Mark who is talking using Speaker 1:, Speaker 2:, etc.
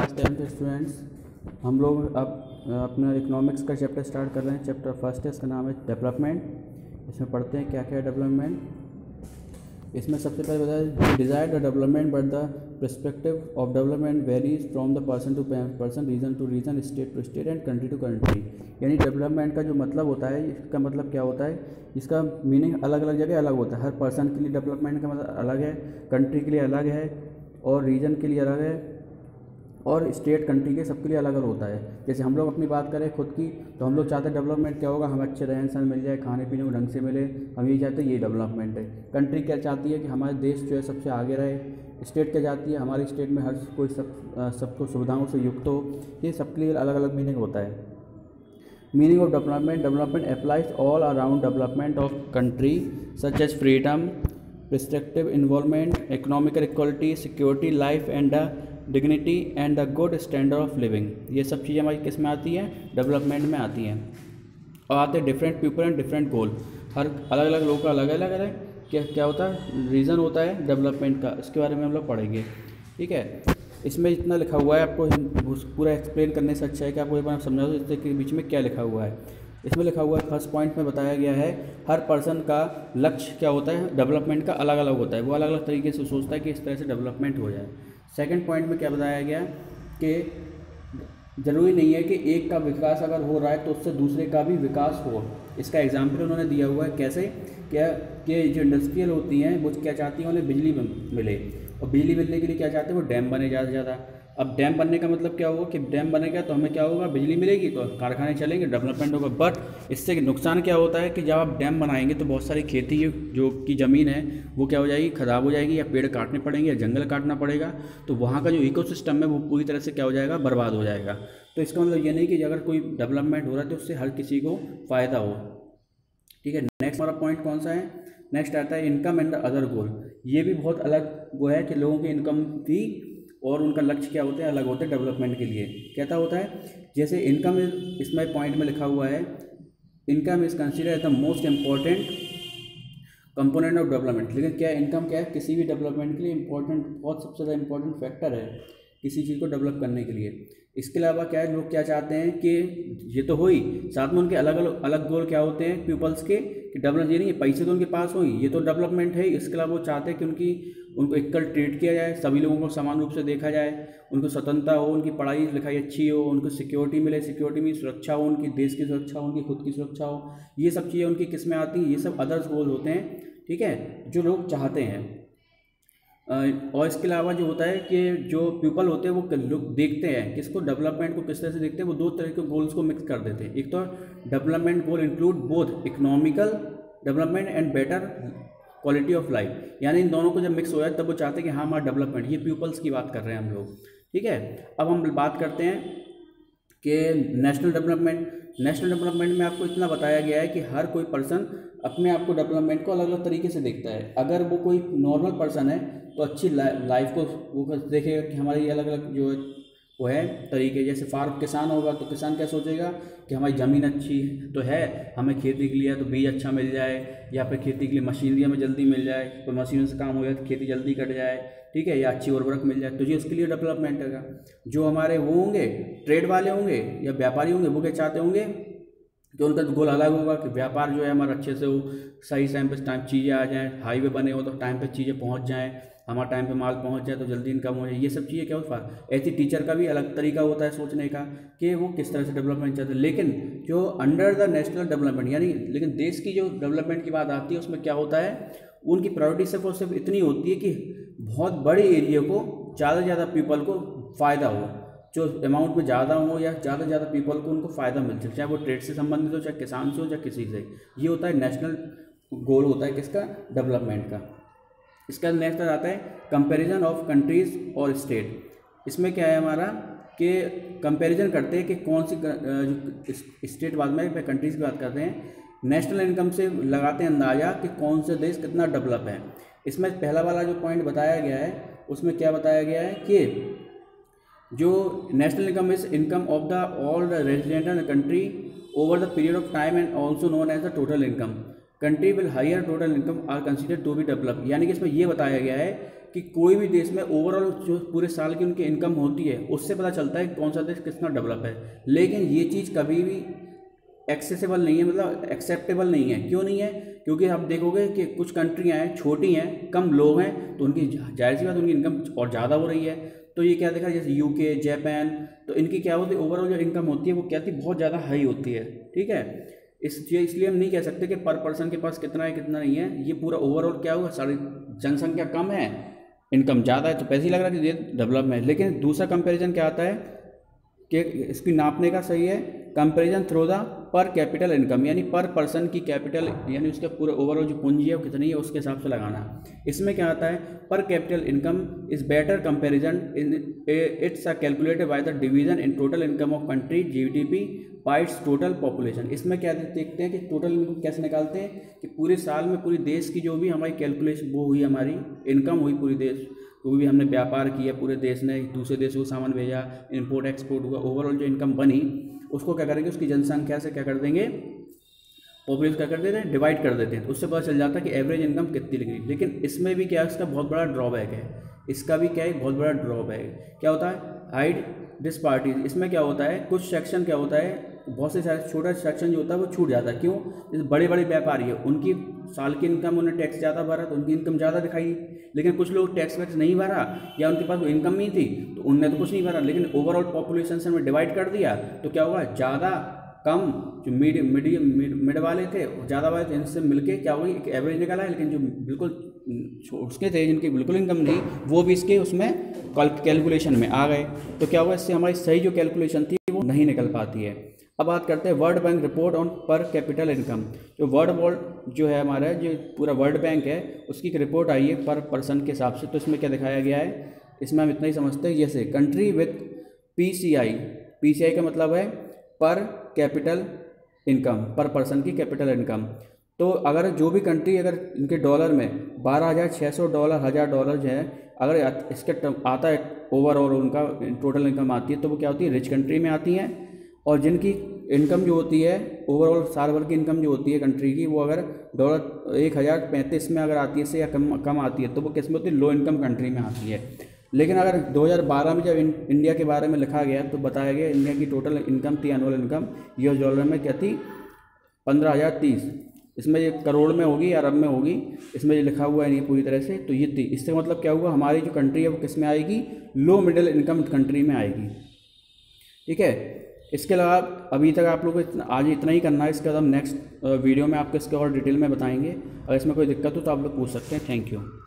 Speaker 1: Class 10th students, हम लोग अब अपना इकोनॉमिक्स का चैप्टर स्टार्ट कर रहे हैं। चैप्टर फर्स्ट है, इसका नाम है डेवलपमेंट। इसमें पढ़ते हैं क्या क्या है डेवलपमेंट। इसमें सबसे पहले बताया desire the development but the perspective of development varies from the person to person, region to region, state to state and country to country. यानी डेवलपमेंट का जो मतलब होता है, इसका मतलब क्या होता है, इसका मीनिंग अलग अलग जगह अलग होता है। हर पर्सन के लिए डेवलपमेंट का मतलब अलग है, कंट्री के लिए अलग है, और रीजन के लिए अलग है, और स्टेट कंट्री के सबके लिए अलग अलग होता है। जैसे हम लोग अपनी बात करें खुद की, तो हम लोग चाहते हैं डेवलपमेंट क्या होगा, हम अच्छे रहन सहन मिल जाए, खाने पीने को ढंग से मिले, हम यही चाहते हैं, ये डेवलपमेंट है। कंट्री क्या चाहती है कि हमारे देश जो है सबसे आगे रहे। स्टेट क्या चाहती है, हमारी स्टेट में हर कोई सबको सुविधाओं से युक्त हो। ये सबके लिए अलग अलग मीनिंग होता है। Meaning of development, development applies all around development of country such as freedom, restrictive involvement, economical equality, security, life and dignity and the good standard of living. ये सब चीज़ें हमारी किस में आती हैं, डेवलपमेंट में आती हैं। और आते हैं different people and different goal. हर अलग अलग लोगों का अलग अलग है क्या होता है, रीज़न होता है डेवलपमेंट का। इसके बारे में हम लोग पढ़ेंगे, ठीक है। इसमें जितना लिखा हुआ है, आपको पूरा एक्सप्लेन करने से अच्छा है कि आपको एक बार समझा दो इसके बीच में क्या लिखा हुआ है। इसमें लिखा हुआ है, फर्स्ट पॉइंट में बताया गया है हर पर्सन का लक्ष्य क्या होता है, डेवलपमेंट का अलग अलग होता है। वो अलग अलग तरीके से सोचता है कि इस तरह से डेवलपमेंट हो जाए। सेकंड पॉइंट में क्या बताया गया कि ज़रूरी नहीं है कि एक का विकास अगर हो रहा है तो उससे दूसरे का भी विकास हो। इसका एग्जाम्पल उन्होंने दिया हुआ है, कैसे क्या कि जो इंडस्ट्रियल होती हैं वो क्या चाहती हैं, उन्हें बिजली मिले, और बिजली मिलने के लिए क्या चाहते हैं, वो डैम बने ज़्यादा से ज़्यादा। अब डैम बनने का मतलब क्या होगा कि डैम बनेगा तो हमें क्या होगा, बिजली मिलेगी तो कारखाने चलेंगे, डेवलपमेंट होगा। बट इससे नुकसान क्या होता है कि जब आप डैम बनाएंगे तो बहुत सारी खेती जो की ज़मीन है वो क्या हो जाएगी, ख़राब हो जाएगी, या पेड़ काटने पड़ेंगे, या जंगल काटना पड़ेगा। तो वहाँ का जो इकोसिस्टम है वो पूरी तरह से क्या हो जाएगा, बर्बाद हो जाएगा। तो इसका मतलब ये नहीं कि अगर कोई डेवलपमेंट हो रहा है तो उससे हर किसी को फ़ायदा हो, ठीक है। नेक्स्ट हमारा पॉइंट कौन सा है, नेक्स्ट आता है income and the other goal. ये भी बहुत अलग वो है कि लोगों की इनकम भी और उनका लक्ष्य क्या होते हैं, अलग होते हैं डेवलपमेंट के लिए। कहता होता है जैसे इनकम इसमें पॉइंट में लिखा हुआ है, income is consider the most important component of development. लेकिन क्या इनकम क्या है, किसी भी डेवलपमेंट के लिए इम्पोर्टेंट, बहुत सबसे ज़्यादा इंपॉर्टेंट फैक्टर है किसी चीज़ को डेवलप करने के लिए। इसके अलावा क्या है, लोग क्या चाहते हैं कि ये तो हुई, साथ में उनके अलग अलग अलग गोल क्या होते हैं पीपल्स के, कि डेवलप ये नहीं है पैसे तो उनके पास हुई, ये तो डेवलपमेंट है। इसके अलावा वो चाहते हैं कि उनको इक्वल ट्रीट किया जाए, सभी लोगों को समान रूप से देखा जाए, उनको स्वतंत्रता हो, उनकी पढ़ाई लिखाई अच्छी हो, उनको सिक्योरिटी मिले, सिक्योरिटी में सुरक्षा हो, उनकी देश की सुरक्षा हो, उनकी खुद की सुरक्षा हो। ये सब चीज़ें उनकी किस में आती हैं, ये सब अदर्स गोल होते हैं, ठीक है, जो लोग चाहते हैं। और इसके अलावा जो होता है कि जो पीपल होते हैं वो लोग देखते हैं किसको, डेवलपमेंट को किस तरह से देखते हैं, वो दो तरह के गोल्स को मिक्स कर देते हैं। एक तो development goal include both economical development and better quality of life. यानी इन दोनों को जब मिक्स हो जाए तब वो चाहते हैं कि हाँ हमारा डेवलपमेंट, ये पीपल्स की बात कर रहे हैं हम लोग, ठीक है। अब हम बात करते हैं कि नेशनल डेवलपमेंट। नेशनल डेवलपमेंट में आपको इतना बताया गया है कि हर कोई पर्सन अपने आप को डेवलपमेंट को अलग अलग तरीके से देखता है। अगर वो कोई नॉर्मल पर्सन है तो अच्छी लाइफ को वो देखेगा कि हमारी अलग अलग जो वो है तरीके। जैसे किसान होगा तो किसान क्या सोचेगा कि हमारी ज़मीन अच्छी तो है, हमें खेती के लिए तो बीज अच्छा मिल जाए, या फिर खेती के लिए मशीनरी हमें जल्दी मिल जाए, तो मशीनों से काम हो जाए तो खेती जल्दी कट जाए, ठीक है, या अच्छी उर्वरक मिल जाए, तो ये उसके लिए डेवलपमेंट होगा। जो हमारे वो होंगे ट्रेड वाले होंगे या व्यापारी होंगे, वो क्या चाहते होंगे कि उनका गोल अलग होगा कि व्यापार जो है हमारा अच्छे से हो, सही टाइम पे चीज़ें आ जाएँ, हाईवे बने हो तो टाइम पे चीज़ें पहुंच जाएं, हमारा टाइम पे माल पहुंच जाए तो जल्दी इनकम हो जाए। ये सब चीज़ें क्या होता है, ऐसी टीचर का भी अलग तरीका होता है सोचने का कि वो किस तरह से डेवलपमेंट चाहते हैं। लेकिन जो अंडर द नेशनल डेवलपमेंट यानी लेकिन देश की जो डेवलपमेंट की बात आती है उसमें क्या होता है, उनकी प्रायोरिटी सिर्फ और सिर्फ इतनी होती है कि बहुत बड़े एरिया को ज़्यादा से ज़्यादा पीपल को फ़ायदा हो, जो अमाउंट में ज़्यादा हो या ज़्यादा से ज़्यादा पीपल को उनको फ़ायदा मिल सके, चाहे वो ट्रेड से संबंधित हो, चाहे किसान से हो, चाहे किसी से। ये होता है नेशनल गोल होता है किसका, डेवलपमेंट का। इसका नेक्स्ट आता है कंपैरिजन ऑफ कंट्रीज़ और स्टेट। इसमें क्या है हमारा कि कंपैरिजन करते हैं कि कौन सी स्टेट, बाद में कंट्रीज़ की बात करते हैं, नेशनल इनकम से लगाते हैं अंदाज़ा कि कौन से देश कितना डेवलप है। इसमें पहला वाला जो पॉइंट बताया गया है उसमें क्या बताया गया है कि जो national income is income of the all the resident in the country over the period of time and also known as the total income. Country will higher total income are consider to be develop. यानी कि इसमें यह बताया गया है कि कोई भी देश में ओवरऑल जो पूरे साल की उनकी इनकम होती है उससे पता चलता है कौन सा देश कितना डेवलप है। लेकिन ये चीज़ कभी भी एक्सेसिबल नहीं है, मतलब एक्सेप्टेबल नहीं है। क्यों नहीं है? क्योंकि आप देखोगे कि कुछ कंट्रियाँ हैं, छोटी हैं, कम लोग हैं, तो उनकी जाहिर सी बात उनकी इनकम और ज़्यादा हो रही है। तो ये क्या देखा, जैसे यूके, जापान, तो इनकी क्या होती है, ओवरऑल जो इनकम होती है वो क्या थी, बहुत ज़्यादा हाई होती है। ठीक है, इसलिए हम नहीं कह सकते कि पर पर्सन के पास कितना है कितना नहीं है। ये पूरा ओवरऑल क्या हुआ, सारी जनसंख्या कम है, इनकम ज़्यादा है, तो पैसे ही लग रहा है कि ये डेवलप है। लेकिन दूसरा कंपैरिजन क्या आता है कि इसकी नापने का सही है comparison through the per capital income, यानी पर पर्सन की कैपिटल, यानी उसके पूरे ओवरऑल जो पूंजी है वो कितनी है उसके हिसाब से लगाना। इसमें क्या आता है, per capital income is better comparison in its calculated by the division in total income of country GDP by its total population. इसमें क्या देखते हैं कि टोटल इनकम कैसे निकालते हैं कि पूरे साल में पूरी देश की जो भी हमारी कैलकुलेशन वो हुई, हमारी इनकम हुई पूरी देश, कोई भी हमने व्यापार किया, पूरे देश ने दूसरे देशों को सामान भेजा, इंपोर्ट एक्सपोर्ट हुआ, ओवरऑल जो इनकम बनी उसको क्या करेंगे, उसकी जनसंख्या से क्या कर देंगे, पॉपुलेशन क्या कर देते हैं, डिवाइड कर देते हैं। तो उससे पता चल जाता है कि एवरेज इनकम कितनी लगी। लेकिन इसमें भी क्या है, इसका बहुत बड़ा ड्रॉबैक है, इसका भी क्या है, बहुत बड़ा ड्रॉबैक क्या होता है, हाइट डिस्पार्टीज। इसमें क्या होता है, कुछ सेक्शन क्या होता है, बहुत से छोटा सेक्शन जो होता है वो छूट जाता है। क्यों? जैसे बड़े बड़े व्यापारी है, उनकी साल की इनकम, उन्हें टैक्स ज़्यादा भरा तो उनकी इनकम ज़्यादा दिखाई। लेकिन कुछ लोग टैक्स वैक्स नहीं भरा या उनके पास वो इनकम नहीं थी तो उनने तो कुछ नहीं भरा, लेकिन ओवरऑल पॉपुलेशन से में डिवाइड कर दिया तो क्या होगा, ज़्यादा कम जो मिड वाले थे ज़्यादा वाले थे, इनसे मिलके क्या हुई, एक एवरेज निकला है। लेकिन जो बिल्कुल उसके थे जिनकी बिल्कुल इनकम नहीं वो भी इसके उसमें कैलकुलेशन में आ गए। तो क्या हुआ, इससे हमारी सही जो कैलकुलेशन थी वो नहीं निकल पाती है। अब बात करते हैं world bank report on per capital income. जो वर्ल्ड जो है हमारा, जो पूरा वर्ल्ड बैंक है उसकी एक रिपोर्ट आई है पर पर्सन के हिसाब से। तो इसमें क्या दिखाया गया है, इसमें हम इतना ही समझते हैं, जैसे कंट्री विथ पीसीआई का मतलब है per capital income, per person की कैपिटल इनकम। तो अगर जो भी कंट्री अगर इनके डॉलर में $12,600 $1,000 जो है अगर इसके आता है ओवरऑल उनका टोटल इनकम आती है तो वो क्या होती है, रिच कंट्री में आती हैं। और जिनकी इनकम जो होती है ओवरऑल साल भर की इनकम जो होती है कंट्री की, वो अगर $1,035 में अगर आती है से या कम आती है तो वो किस में होती है, लो इनकम कंट्री में आती है। लेकिन अगर 2012 में जब इंडिया के बारे में लिखा गया तो बताया गया इंडिया की टोटल इनकम थी, एनुअल इनकम US डॉलर में क्या थी, 15,030। इसमें ये करोड़ में होगी या अरब में होगी, इसमें ये लिखा हुआ है नहीं पूरी तरह से। तो ये थी, इससे मतलब क्या हुआ, हमारी जो कंट्री है वो किस में आएगी, लो मिडिल इनकम कंट्री में आएगी। ठीक है, इसके अलावा अभी तक आप लोगों को आज इतना ही करना है। इसके बाद हम नेक्स्ट वीडियो में आपको इसके और डिटेल में बताएंगे। अगर इसमें कोई दिक्कत हो तो आप लोग पूछ सकते हैं। Thank you.